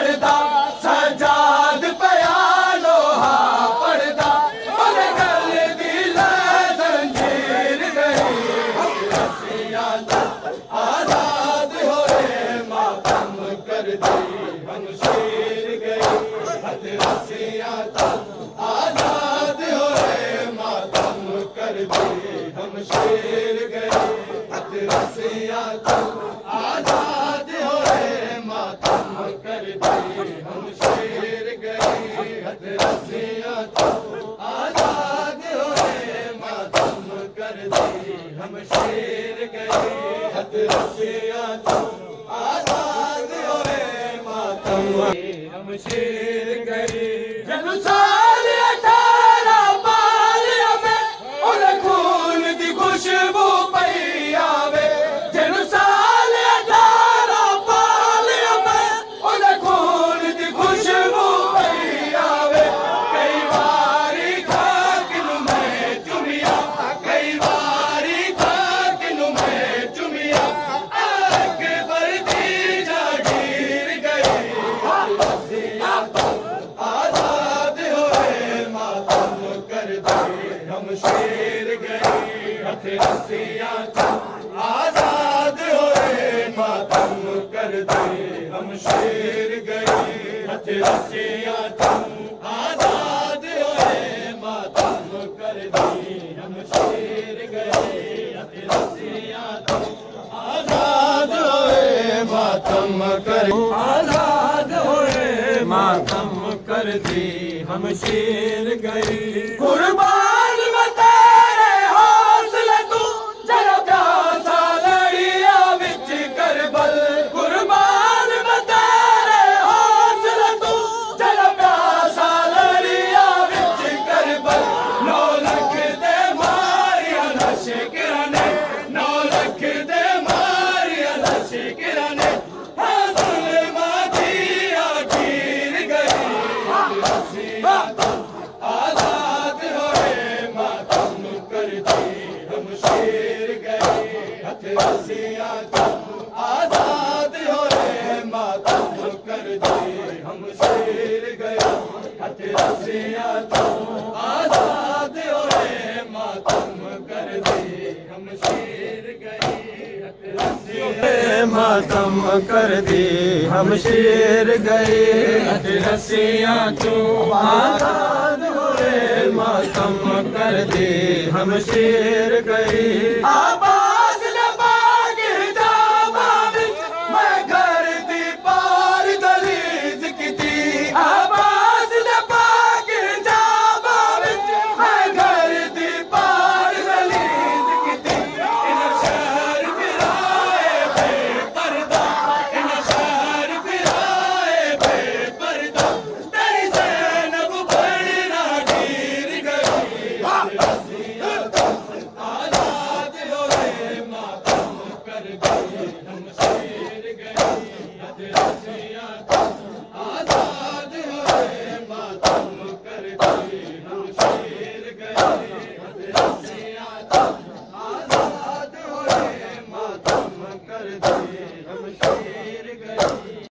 पर्दा सजाद पया लोहा पर्दा ओदे गल दी जंजीर गई रस्सियां आजाद होए मातम कर दी हम शेर गए हथ रस्सियां आजाद होए मातम कर दी हम शेर गए हथ रस्सियां आजाद होए मातम कर दी हम शेर गए हथ रस्सियां आजाद होए मातम कर दी हम शेर गए हथ रस्सियां आजाद होए मातम हम शेर गए जब साल 18 पालिया में ओदे खून दी खुशबू पई आवे जब साल 18 पालिया में ओदे खून दी खुशबू पई आवे कई बारी खाक नू मैं चुमिया कई बारी खाक नू मैं चुमिया अकबर दी जागीर गई आजाद होए मातम कर दे हम शेर गए हथ रस्सियां आजाद होए मातम कर दे हम शेर गए हथ रस्सियां आजाद होए मातम कर दे हम शेर गए हथ रस्सियां आजाद होए मातम कर आजाद होए मातम कर दी हम शेर गए कुर्बान में तेरे हौसले तू जरा प्यासा लड़िया विच करबल कुर्बान में तेरे हौसले तू जरा प्यासा लड़िया विच करबल 9 लाख दे मारिया लश्करां ने 9 लाख दे मारिया लश्करां ने आजाद होए मातम कर दी हम शेर गए हथ रस्सियां आजाद होए मातम कर दी हम शेर गए हथ रस्सियां आजाद होए मातम कर दी हम शेर गए हथ रस्सियां मातम कर दी हम शेर गए हथ रस्सियां आजाद होए मातम कर दी हम शेर गए।